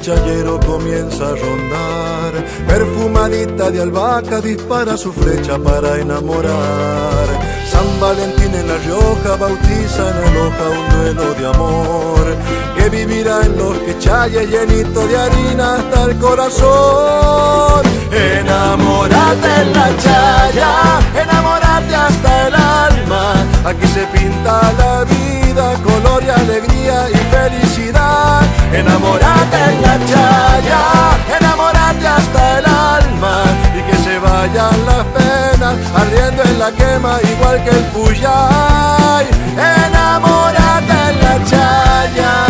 chayero comienza a rondar, perfumadita de albahaca dispara su flecha para enamorar. San Valentín en La Rioja bautiza en el hoja un duelo de amor, que vivirá en los quechayes llenito de harina hasta el corazón. Enamórate en la chaya, enamórate hasta el alma, aquí se pinta la vida, color y alegría y felicidad. Enamórate en la chaya, enamórate hasta el alma, y que se vayan las penas ardiendo en la quema igual que el puyay. Enamórate en la chaya.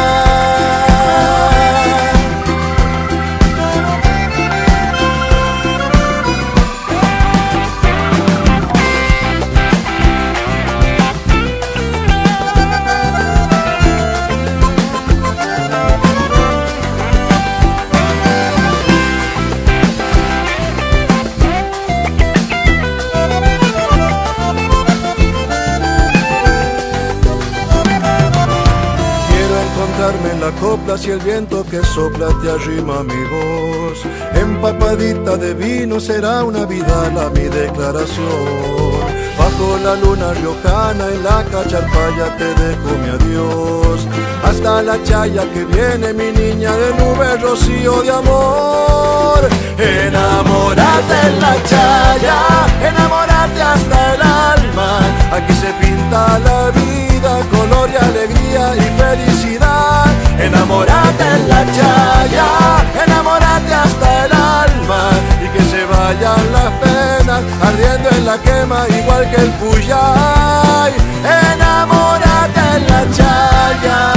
En la copla si el viento que sopla te arrima mi voz, empapadita de vino será una vidala mi declaración. Bajo la luna riojana en la cacharpaya te dejo mi adiós, hasta la chaya que viene mi niña de nube rocío de amor. Enamórate en la chaya, enamórate hasta el alma, aquí se pinta la vida, color y alegría y felicidad. Enamórate en la chaya, enamórate hasta el alma, y que se vayan las penas ardiendo en la quema igual que el puyay. Enamórate en la chaya.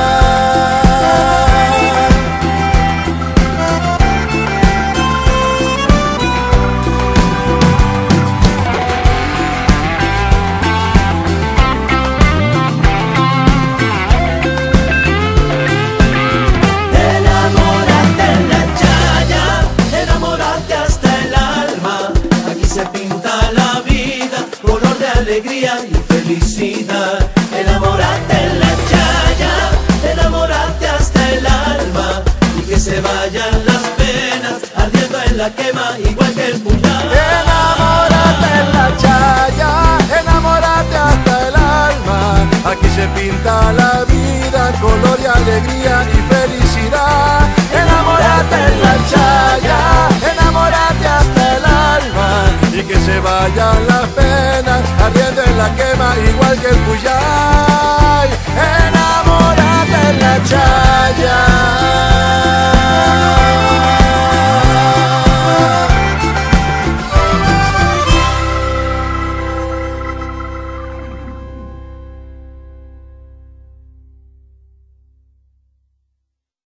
Alegría y felicidad. Enamórate en la chaya, enamórate hasta el alma, y que se vayan las penas ardiendo en la quema igual que el puñal. Enamórate en la chaya, enamórate hasta el alma, aquí se pinta la vida, color y alegría y felicidad. Enamórate en la chaya, enamórate hasta el alma, y que se vayan las penas ardiendo en la quema igual que el puyay. Enamórate en la chaya.